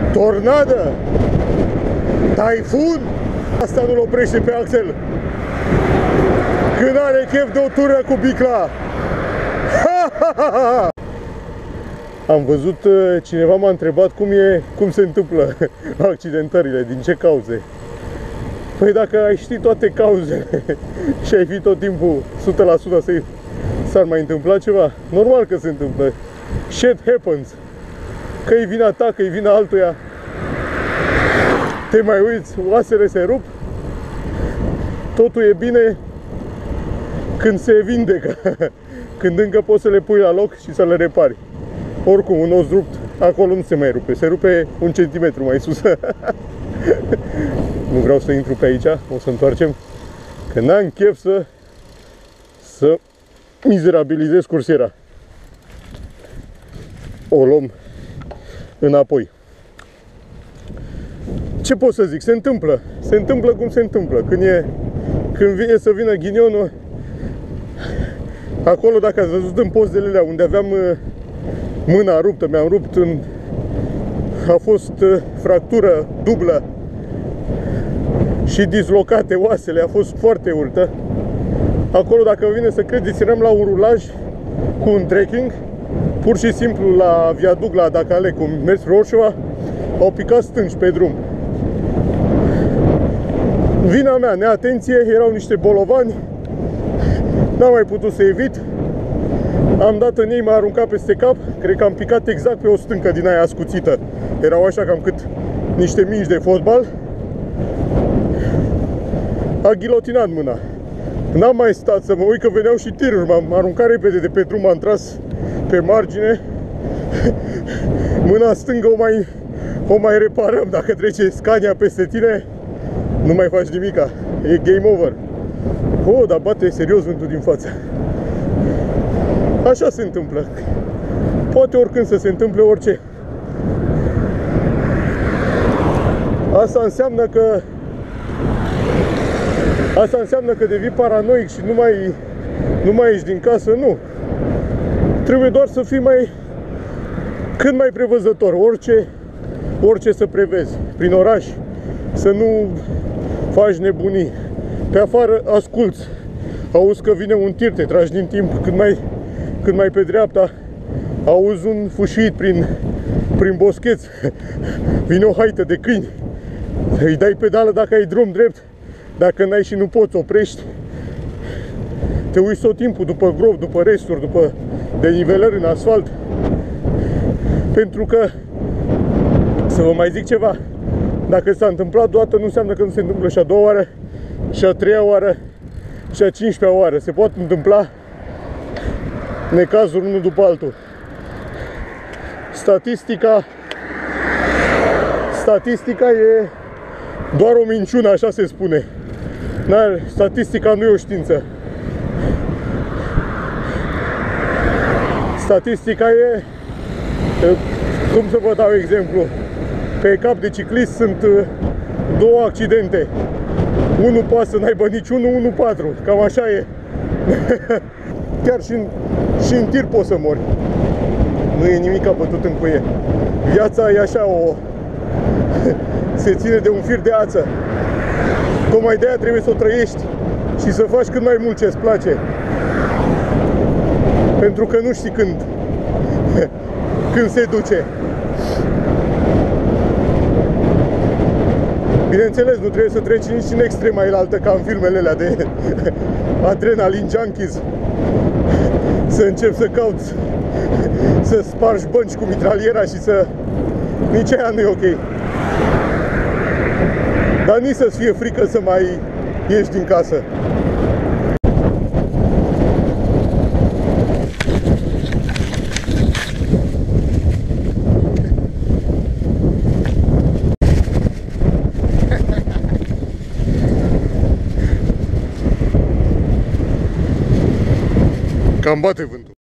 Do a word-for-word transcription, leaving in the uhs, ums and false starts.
Tornadă, taifun, asta nu-l oprește pe Axel când are chef de o tură cu bicla. Am văzut, cineva m-a întrebat cum e, cum se întâmplă accidentările, din ce cauze. Păi dacă ai ști toate cauzele și ai fi tot timpul o sută la sută să s-ar mai întâmpla ceva, normal că se întâmplă. Shit happens. Că e vina ta, că e vina altuia. Te mai uiți, oasele se rup. Totul e bine când se vindecă. Când încă poți să le pui la loc și să le repari. Oricum, un os rupt, acolo nu se mai rupe. Se rupe un centimetru mai sus. Nu vreau să intru pe aici, o să întoarcem. Că n-am chef să Să mizerabilizez cursiera. O luăm înapoi. Ce pot să zic? Se întâmplă. Se întâmplă cum se întâmplă. Când, e, când vine să vină ghinionul, acolo, dacă ați văzut în pozele alea unde aveam mâna ruptă, mi-am rupt în... A fost fractură dublă și dislocate oasele, a fost foarte urâtă. Acolo, dacă vine să credeți, eram la un rulaj cu un trekking, pur și simplu la viaduc, la Dacale, cum mers Roșova, au picat stânci pe drum. Vina mea, neatenție, erau niște bolovani, n-am mai putut să evit, am dat în ei, m-a aruncat peste cap, cred că am picat exact pe o stâncă din aia ascuțită. Erau așa cam cât niște mingi de fotbal. A ghilotinat mâna. N-am mai stat să mă uit că veneau și tiruri, m-am aruncat repede de pe drum, m-am tras pe margine. Mâna stângă o mai, o mai reparăm, dacă trece Scania peste tine, nu mai faci nimica, e game over. Oh, dar bate serios vântul din față. Așa se întâmplă. Poate oricând să se întâmple orice. Asta înseamnă că Asta înseamnă că devii paranoic și nu mai, nu mai ieși din casă, nu. Trebuie doar să fii mai, cât mai prevăzător, orice, orice să prevezi. Prin oraș, să nu faci nebunii. Pe afară asculți, auzi că vine un tir, te tragi din timp cât mai, cât mai pe dreapta, auzi un fâșuit prin, prin boscheț, vine o haită de câini, îi dai pedală dacă ai drum drept. Dacă n-ai și nu poți, oprești. Te uiți tot timpul după grob, după resturi, după denivelări în asfalt. Pentru că, să vă mai zic ceva, dacă s-a întâmplat o dată, nu înseamnă că nu se întâmplă și a doua oară, și a treia oară, și a cincea oară. Se pot întâmpla necazuri unul după altul. Statistica, statistica e doar o minciună, așa se spune. Dar statistica nu e o știință. Statistica e, cum să vă dau exemplu, pe cap de ciclist sunt două accidente. Unul poate să n-aibă niciunul, unul patru. Cam așa e. Chiar și în, și în tir poți să mori. Nu e nimic bătut în cuie. Viața e așa, o... se ține de un fir de ață. Tocmai de aia trebuie să o trăiești și să faci cât mai mult ce îți place. Pentru că nu știi când, când se duce. Bineînțeles, nu trebuie să treci nici în extrema elaltă, ca în filmele alea de Adrenaline Junkies. Să începi să cauți, să spargi bănci cu mitraliera și să... Nici aia nu e ok. Dar nici să-ți fie frică să mai ieși din casă. Cam bate vântul.